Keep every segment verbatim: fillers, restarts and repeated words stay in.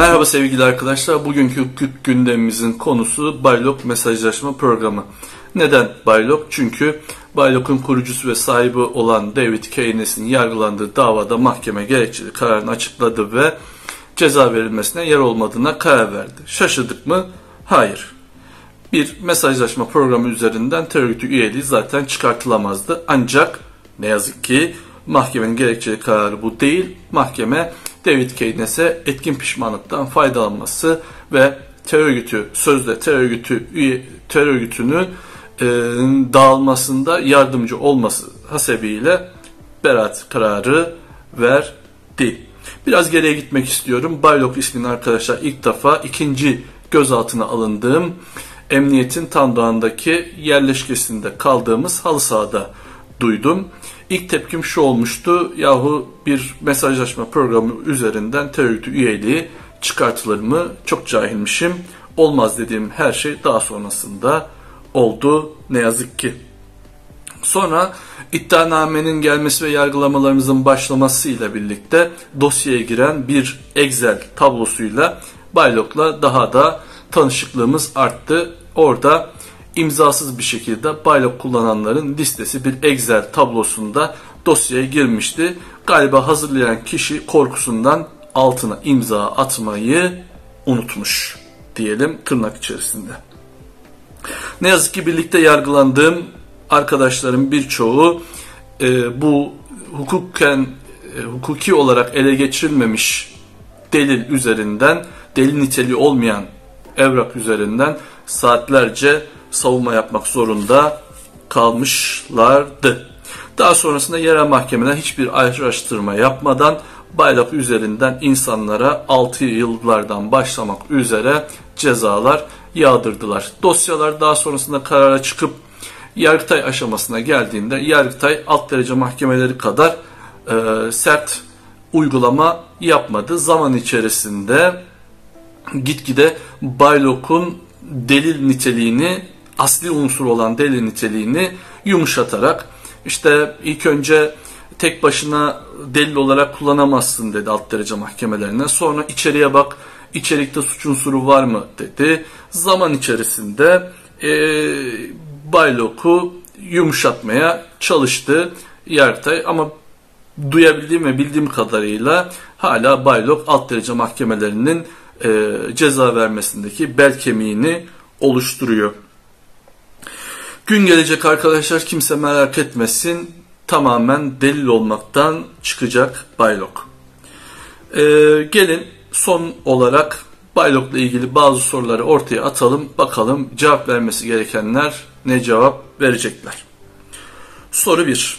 Merhaba sevgili arkadaşlar. Bugünkü hukuk gündemimizin konusu Baylok mesajlaşma programı. Neden Baylok? Çünkü Baylok'un kurucusu ve sahibi olan David Keynes'in yargılandığı davada mahkeme gerekçeli kararını açıkladı ve ceza verilmesine yer olmadığına karar verdi. Şaşırdık mı? Hayır. Bir mesajlaşma programı üzerinden terör örgütü üyeliği zaten çıkartılamazdı. Ancak ne yazık ki mahkemenin gerekçeli kararı bu değil. Mahkeme David Keynes'e etkin pişmanlıktan faydalanması ve terör örgütü, sözde terör örgütü üye, terör örgütünün e, dağılmasında yardımcı olması hasebiyle beraat kararı verdi. Biraz geriye gitmek istiyorum. Baylok ismini arkadaşlar ilk defa ikinci gözaltına alındığım emniyetin Tandoğan'daki yerleşkesinde kaldığımız halı sahada duydum. İlk tepkim şu olmuştu, yahu bir mesajlaşma programı üzerinden terör örgütü üyeliği çıkartılır mı? Çok cahilmişim. Olmaz dediğim her şey daha sonrasında oldu ne yazık ki. Sonra iddianamenin gelmesi ve yargılamalarımızın başlamasıyla birlikte dosyaya giren bir Excel tablosuyla Baylok'la daha da tanışıklığımız arttı. Orada imzasız bir şekilde Baylok kullananların listesi bir Excel tablosunda dosyaya girmişti. Galiba hazırlayan kişi korkusundan altına imza atmayı unutmuş diyelim tırnak içerisinde. Ne yazık ki birlikte yargılandığım arkadaşlarım birçoğu e, bu hukuken e, hukuki olarak ele geçirilmemiş delil üzerinden, delil niteliği olmayan evrak üzerinden saatlerce savunma yapmak zorunda kalmışlardı. Daha sonrasında yerel mahkemeler hiçbir araştırma yapmadan Baylok üzerinden insanlara altı yıllardan başlamak üzere cezalar yağdırdılar. Dosyalar daha sonrasında karara çıkıp Yargıtay aşamasına geldiğinde Yargıtay alt derece mahkemeleri kadar e, sert uygulama yapmadı. Zaman içerisinde gitgide Baylok'un delil niteliğini, asli unsur olan delil niteliğini yumuşatarak işte ilk önce tek başına delil olarak kullanamazsın dedi alt derece mahkemelerine. Sonra içeriye bak, içerikte suç unsuru var mı dedi. Zaman içerisinde e, Baylok'u yumuşatmaya çalıştı Yargıtay ama duyabildiğim ve bildiğim kadarıyla hala Baylok alt derece mahkemelerinin e, ceza vermesindeki bel kemiğini oluşturuyor. Gün gelecek arkadaşlar, kimse merak etmesin, tamamen delil olmaktan çıkacak Baylok. E, gelin son olarak Baylok'la ilgili bazı soruları ortaya atalım. Bakalım cevap vermesi gerekenler ne cevap verecekler. Soru bir.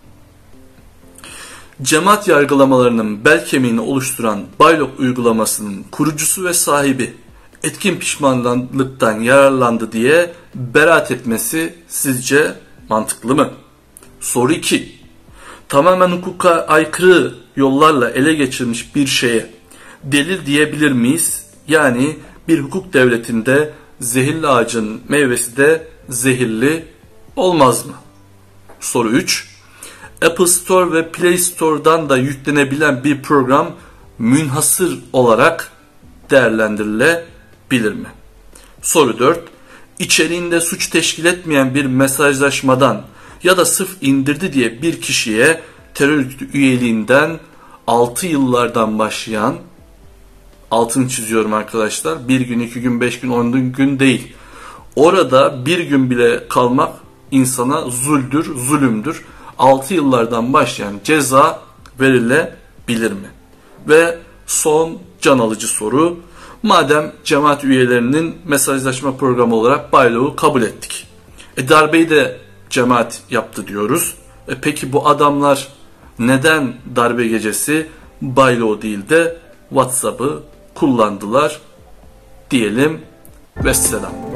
Cemaat yargılamalarının bel kemiğini oluşturan Baylok uygulamasının kurucusu ve sahibi etkin pişmanlıktan yararlandı diye beraat etmesi sizce mantıklı mı? Soru iki. Tamamen hukuka aykırı yollarla ele geçirilmiş bir şeye delil diyebilir miyiz? Yani bir hukuk devletinde zehirli ağacın meyvesi de zehirli olmaz mı? Soru üç. Apple Store ve Play Store'dan da yüklenebilen bir program münhasır olarak değerlendirilebilir mi? Soru dört. İçeriğinde suç teşkil etmeyen bir mesajlaşmadan ya da sırf indirdi diye bir kişiye terör örgütü üyeliğinden altı yıllardan başlayan, altını çiziyorum arkadaşlar, bir gün, iki gün, beş gün, on gün değil. Orada bir gün bile kalmak insana zuldür, zulümdür. altı yıllardan başlayan ceza verilebilir mi? Ve son can alıcı soru. Madem cemaat üyelerinin mesajlaşma programı olarak Baylok'u kabul ettik. E darbeyi de cemaat yaptı diyoruz. E peki bu adamlar neden darbe gecesi Baylok değil de WhatsApp'ı kullandılar diyelim. Vesselam.